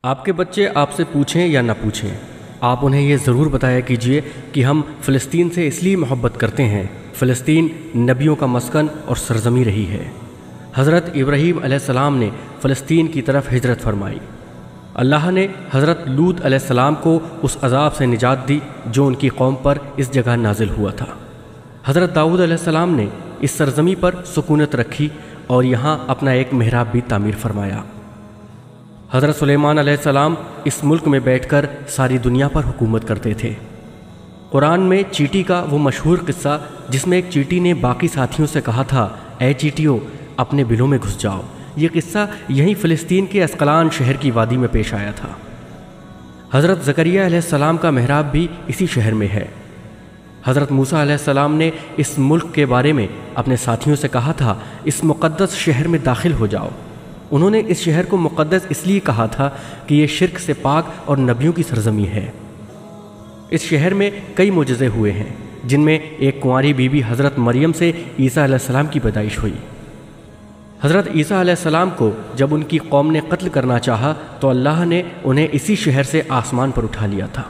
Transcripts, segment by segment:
آپ کے بچے آپ سے پوچھیں یا نہ پوچھیں، آپ انہیں یہ ضرور بتایا کیجئے کہ ہم فلسطین سے اس لیے محبت کرتے ہیں۔ فلسطین نبیوں کا مسکن اور سرزمین رہی ہے۔ حضرت ابراہیم علیہ السلام نے فلسطین کی طرف ہجرت فرمائی۔ اللہ نے حضرت لوط علیہ السلام کو اس عذاب سے نجات دی جو ان کی قوم پر اس جگہ نازل ہوا تھا۔ حضرت داؤد علیہ السلام نے اس سرزمین پر سکونت رکھی اور یہاں اپنا ایک محراب بھی تعمیر فرمایا۔ حضرت سلیمان علیہ السلام اس ملک میں بیٹھ کر ساری دنیا پر حکومت کرتے تھے۔ قرآن میں چیٹی کا وہ مشہور قصہ جس میں ایک چیٹی نے باقی ساتھیوں سے کہا تھا، اے چیٹیوں اپنے بلوں میں گھس جاؤ، یہ قصہ یہیں فلسطین کے اسقلان شہر کی وادی میں پیش آیا تھا۔ حضرت زکریا علیہ السلام کا محراب بھی اسی شہر میں ہے۔ حضرت موسیٰ علیہ السلام نے اس ملک کے بارے میں اپنے ساتھیوں سے کہا تھا، اس مقدس شہر میں داخل ہو جاؤ۔ انہوں نے اس شہر کو مقدس اس لیے کہا تھا کہ یہ شرک سے پاک اور نبیوں کی سرزمین ہے۔ اس شہر میں کئی معجزے ہوئے ہیں، جن میں ایک کنواری بی بی حضرت مریم سے عیسیٰ علیہ السلام کی پیدائش ہوئی۔ حضرت عیسیٰ علیہ السلام کو جب ان کی قوم نے قتل کرنا چاہا تو اللہ نے انہیں اسی شہر سے آسمان پر اٹھا لیا تھا۔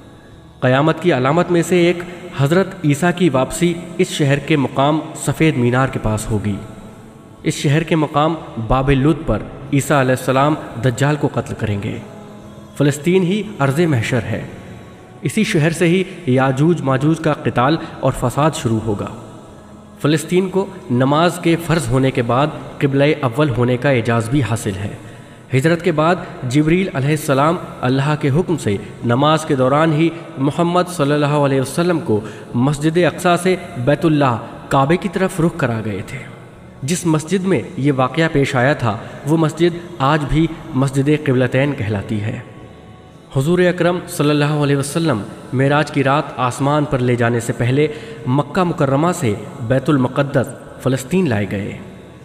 قیامت کی علامت میں سے ایک حضرت عیسیٰ کی واپسی اس شہر کے مقام سفید مینار کے پاس ہوگی۔ اس شہر کے مقام باب لد پر عیسیٰ علیہ السلام دجال کو قتل کریں گے۔ فلسطین ہی ارض محشر ہے۔ اسی شہر سے ہی یاجوج ماجوج کا قتال اور فساد شروع ہوگا۔ فلسطین کو نماز کے فرض ہونے کے بعد قبلہ اول ہونے کا اعزاز بھی حاصل ہے۔ ہجرت کے بعد جبریل علیہ السلام اللہ کے حکم سے نماز کے دوران ہی محمد صلی اللہ علیہ وسلم کو مسجد اقصیٰ سے بیت اللہ کعبے کی طرف رخ کرا گئے تھے۔ جس مسجد میں یہ واقعہ پیش آیا تھا وہ مسجد آج بھی مسجد قبلتین کہلاتی ہے۔ حضور اکرم صلی اللہ علیہ وسلم معراج کی رات آسمان پر لے جانے سے پہلے مکہ مکرمہ سے بیت المقدس فلسطین لائے گئے۔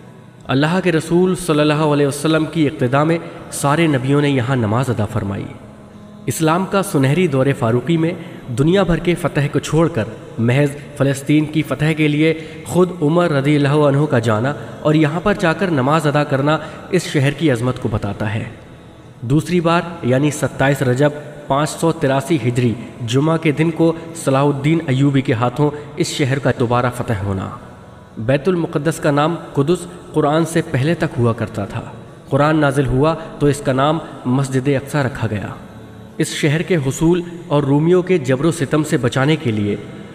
اللہ کے رسول صلی اللہ علیہ وسلم کی اقتداء میں سارے نبیوں نے یہاں نماز ادا فرمائی۔ اسلام کا سنہری دور فاروقی میں دنیا بھر کے فتح کو چھوڑ کر محض فلسطین کی فتح کے لیے خود عمر رضی اللہ عنہ کا جانا اور یہاں پر جا کر نماز ادا کرنا اس شہر کی عظمت کو بتاتا ہے۔ دوسری بار یعنی 27 رجب 583 ہجری جمعہ کے دن کو صلاح الدین ایوبی کے ہاتھوں اس شہر کا دوبارہ فتح ہونا۔ بیت المقدس کا نام قدس قرآن سے پہلے تک ہوا کرتا تھا۔ قرآن نازل ہوا تو اس کا نام مسجد اقصیٰ رکھا گیا۔ اس شہر کے حصول اور رومیوں کے جبر و ستم سے بچانے کے لیے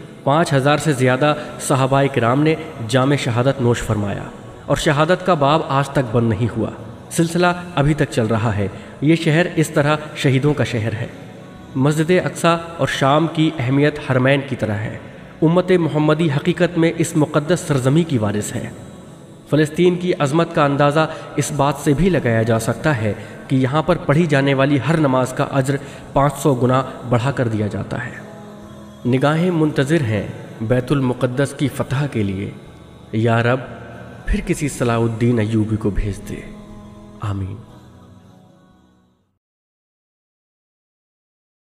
5000 سے زیادہ صحابہ کرام نے جام شہادت نوش فرمایا، اور شہادت کا باب آج تک بند نہیں ہوا، سلسلہ ابھی تک چل رہا ہے۔ یہ شہر اس طرح شہیدوں کا شہر ہے۔ مسجد اقصیٰ اور شام کی اہمیت حرمین کی طرح ہے۔ امت محمدی حقیقت میں اس مقدس سرزمین کی وارث ہے۔ فلسطین کی عظمت کا اندازہ اس بات سے بھی لگایا جا سکتا ہے کہ یہاں پر پڑھی جانے والی ہر نماز کا اجر 500 گنا بڑھا کر دیا جاتا ہے۔ نگاہیں منتظر ہیں بیت المقدس کی فتح کے لیے۔ یا رب پھر کسی صلاح الدین ایوبی کو بھیج دے، آمین۔